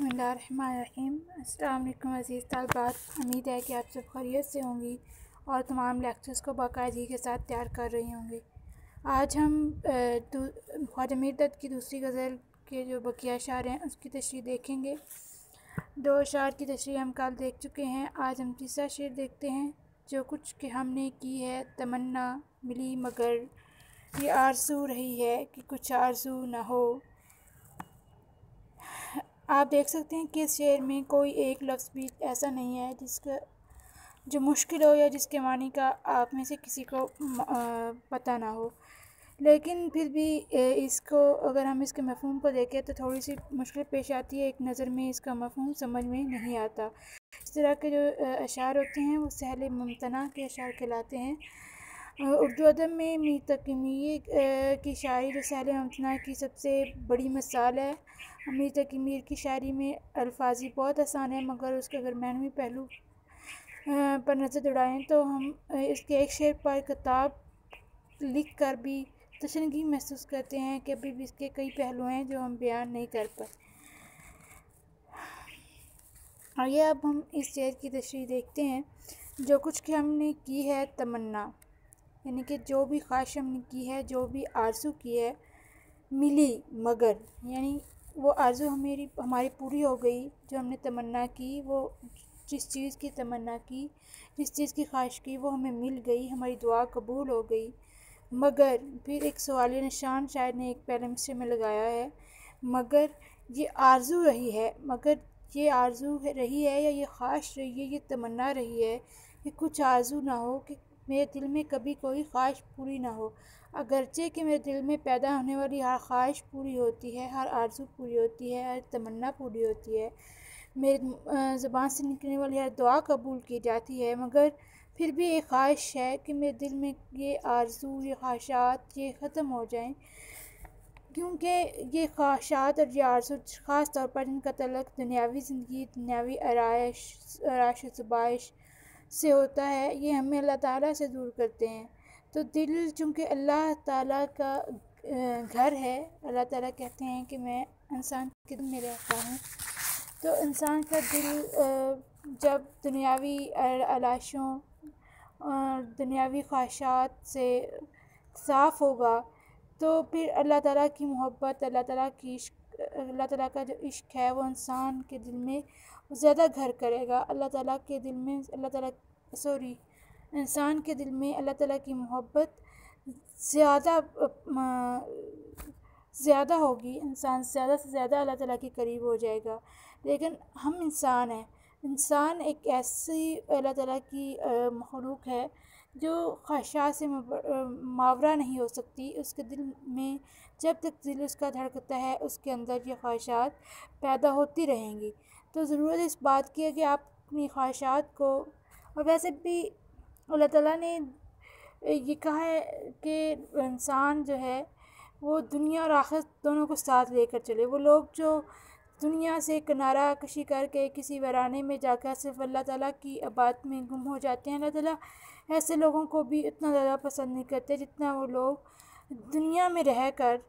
बिस्मिल्लाहिर्रहमानिर्रहीम। अस्सलाम वालेकुम अज़ीज़ तलबात, उम्मीद है कि आप सब खैरियत से होंगी और तमाम लेक्चर्स को बाकायदगी के साथ तैयार कर रही होंगी। आज हम ख्वाजा मीर दत्त की दूसरी गज़ल के जो बकिया अशार हैं उसकी तशरीह देखेंगे। दो अशार की तशरीह हम कल देख चुके हैं। आज हम तीसरा शेर देखते हैं। जो कुछ कि हमने की है तमन्ना मिली मगर ये आरज़ू रही है कि कुछ आरज़ू ना हो। आप देख सकते हैं कि इस शेर में कोई एक लफ्ज़ भी ऐसा नहीं है जिसका जो मुश्किल हो या जिसके मानी का आप में से किसी को पता ना हो, लेकिन फिर भी इसको अगर हम इसके मफ़हूम को देखें तो थोड़ी सी मुश्किल पेश आती है। एक नज़र में इसका मफ़हूम समझ में नहीं आता। इस तरह के जो अशार होते हैं वो सहल मुमतना के अशार कहलाते हैं। उर्दू अदब में मीर तकी मीर की शायरी जो सहल मुमतना की सबसे बड़ी मिसाल है। मीर तकी मीर की शायरी में अल्फाजी बहुत आसान है, मगर उसके अगर मानवी पहलू पर नज़र दौड़ाएँ तो हम इसके एक शेर पर किताब लिख कर भी तशनगी महसूस करते हैं कि अभी भी इसके कई पहलू हैं जो हम बयान नहीं कर पाए। आइए अब हम इस शेर की तशरीह देखते हैं। जो कुछ कि हमने की है तमन्ना, यानी कि जो भी ख्वाहिश हमने की है, जो भी आरज़ू की है, मिली मगर यानी वो आरज़ू हमारी पूरी हो गई। जो हमने तमन्ना की, वो जिस चीज़ की तमन्ना की, जिस चीज़ की ख्वाहिश की, वो हमें मिल गई, हमारी दुआ कबूल हो गई। मगर फिर एक सवालिया निशान शायद ने एक पहले मिसरे में लगाया है। मगर ये आरज़ू रही है, मगर ये आरज़ू रही है या ये ख्वाहिश रही है, ये तमन्ना रही है कि कुछ आरज़ू ना हो कि मेरे दिल में कभी कोई ख्वाहिश पूरी ना हो। अगरचे कि मेरे दिल में पैदा होने वाली हर ख्वाहिश पूरी होती है, हर आरज़ू पूरी होती है, हर तमन्ना पूरी होती है, मेरी ज़ुबान से निकलने वाली हर दुआ कबूल की जाती है, मगर फिर भी एक ख्वाहिश है कि मेरे दिल में ये आरज़ू, ये ख्वाहिशात ये ख़त्म हो जाएं, क्योंकि ये ख्वाहिशात और ये आरज़ू ख़ास तौर पर इनका तल्लुक़ दुनियावी ज़िंदगी, दुनियावी आराइश ज़ुबाइश से होता है, ये हमें अल्लाह ताला से दूर करते हैं। तो दिल चूँकि अल्लाह ताला का घर है, अल्लाह ताला कहते हैं कि मैं इंसान के दिल में रहता हूँ, तो इंसान का दिल जब दुनियावी आलाइशों और दुनियावी ख्वाहिशात से साफ़ होगा तो फिर अल्लाह ताला की मोहब्बत, अल्लाह ताला का जो इश्क़ है वो इंसान के दिल में ज़्यादा घर करेगा। इंसान के दिल में अल्लाह ताला की मोहब्बत ज़्यादा होगी। इंसान ज़्यादा से ज़्यादा अल्लाह ताला के करीब हो जाएगा। लेकिन हम इंसान हैं, इंसान एक ऐसी अल्लाह ताला की मखलूक है जो ख्वाहिशात से मावरा नहीं हो सकती। उसके दिल में जब तक दिल उसका धड़कता है, उसके अंदर ये ख्वाहिशात पैदा होती रहेंगी। तो ज़रूरत इस बात की है कि आप अपनी ख्वाहिशात को, और वैसे भी अल्लाह ताला ने ये कहा है कि इंसान जो है वो दुनिया और आखिरत दोनों को साथ लेकर चले। वो लोग जो दुनिया से किनारा कशी करके किसी वीराने में जाकर सिर्फ़ अल्लाह ताला की इबादत में गुम हो जाते हैं, अल्लाह ताला ऐसे लोगों को भी इतना ज़्यादा पसंद नहीं करते जितना वो लोग दुनिया में रहकर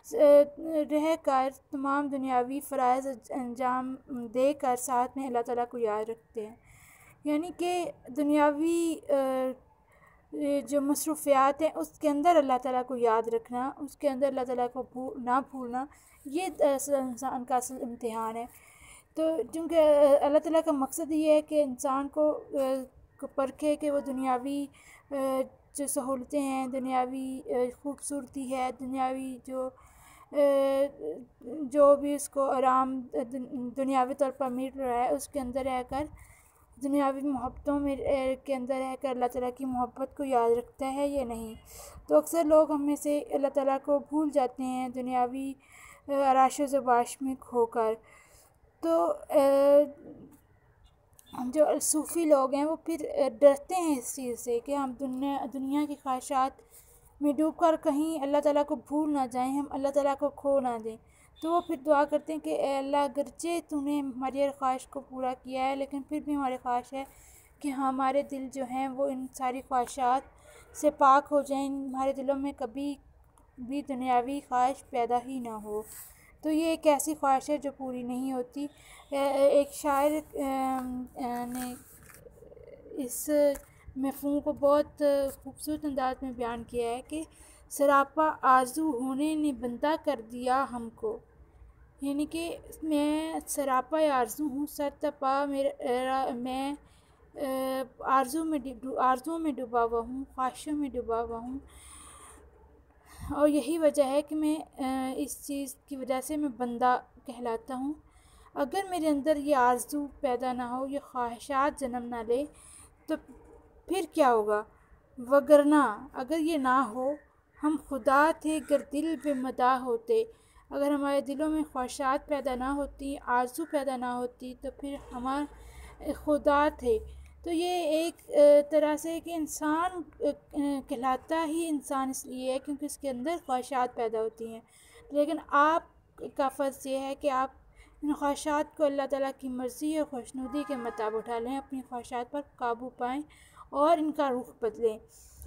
तमाम दुनियावी फ़राइज़ अंजाम देकर साथ में अल्लाह ताला को याद रखते हैं। यानी कि दुनियावी जो मसरूफ़ियात हैं उसके अंदर अल्लाह ताला को याद रखना, उसके अंदर अल्लाह ताला को ना भूलना, ये इंसान का असल इम्तिहान है। तो चूँकि अल्लाह ताला का मकसद ये है कि इंसान को परखे कि वो दुनियावी जो सहूलतें हैं, दुनियावी ख़ूबसूरती है, दुनियावी जो भी उसको आराम दुनियावी तौर पर मिल रहा है, उसके अंदर रहकर दुनियावी मोहब्बतों में के अंदर रहकर अल्लाह ताला की मोहब्बत को याद रखता है या नहीं। तो अक्सर लोग हम में से अल्लाह ताला को भूल जाते हैं दुनियावी आराइश ज़बाश में खोकर। तो जो सूफ़ी लोग हैं वो फिर डरते हैं इस चीज़ से कि हम दुनिया की ख्वाहिशात में डूबकर कहीं अल्लाह ताला को भूल ना जाएं, हम अल्लाह ताला को खो ना दें। तो वो फिर दुआ करते हैं कि ए अल्लाह, अगरचे तूने हमारी हर ख्वाहिश को पूरा किया है, लेकिन फिर भी हमारी ख्वाहिश है कि हमारे दिल जो हैं वो इन सारी ख्वाहिशात से पाक हो जाएं, हमारे दिलों में कभी भी दुनियावी ख्वाहिश पैदा ही ना हो। تو یہ ایک ایسی خواہش ہے جو پوری نہیں ہوتی۔ ایک شاعر نے اس مفہوم کو بہت خوبصورت انداز میں بیان کیا ہے کہ سراپا آرزو ہونے نے بندہ کر دیا ہم کو، یعنی کہ میں سراپا آرزو ہوں، سر تپا میں آرزوؤں میں ڈوبا ہوا ہوں، خواہشوں میں ڈوبا ہوا ہوں، اور یہی وجہ ہے کہ میں اس چیز کی وجہ سے میں بندہ کہلاتا ہوں۔ اگر میرے اندر یہ آرزو پیدا نہ ہو، یہ خواہشات جنم نہ لے، تو پھر کیا ہوگا؟ وگرنہ اگر یہ نہ ہو، ہم خدا تھے گر دل بے مداح ہوتے۔ اگر ہمارے دلوں میں خواہشات پیدا نہ ہوتی، آرزو پیدا نہ ہوتی، تو پھر ہم خدا تھے۔ تو یہ ایک طرح سے کہ انسان کہلاتا ہی انسان اس لیے ہے کیونکہ اس کے اندر خواہشات پیدا ہوتی ہیں، لیکن آپ کا فرض یہ ہے کہ آپ ان خواہشات کو اللہ تعالیٰ کی مرضی اور خوشنودی کے مطابق اٹھا لیں، اپنی خواہشات پر قابو پائیں اور ان کا رخ بدلیں۔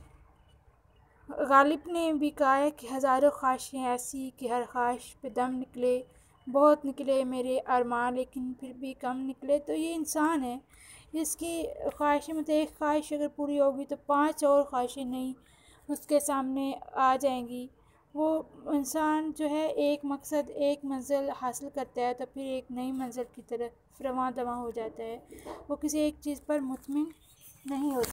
غالب نے بھی کہا ہے کہ ہزاروں خواہشیں ایسی کہ ہر خواہش پہ دم نکلے، بہت نکلے میرے ارمان لیکن پھر بھی کم نکلے۔ تو یہ انسان ہے، اس کی خواہشیں مطلب ایک خواہش اگر پوری ہوگی تو 5 اور خواہشیں نئی اس کے سامنے آ جائیں گی۔ وہ انسان جو ہے ایک مقصد، ایک منزل حاصل کرتا ہے تو پھر ایک نئی منزل کی طرف رواں دواں ہو جاتا ہے، وہ کسی ایک چیز پر مطمئن نہیں ہوتا۔